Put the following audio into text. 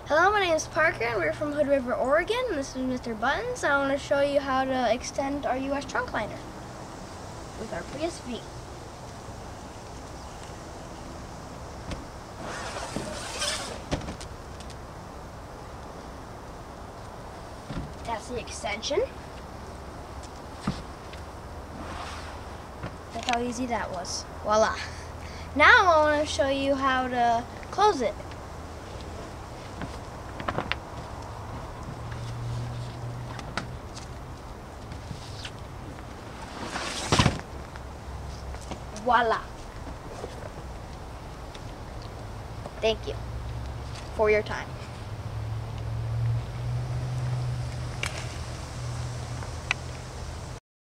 Hello, my name is Parker and we're from Hood River, Oregon. This is Mr. Buttons. I want to show you how to extend our US trunk liner with our Prius V. That's the extension. That's how easy that was. Voila. Now I want to show you how to close it. Voila. Thank you for your time.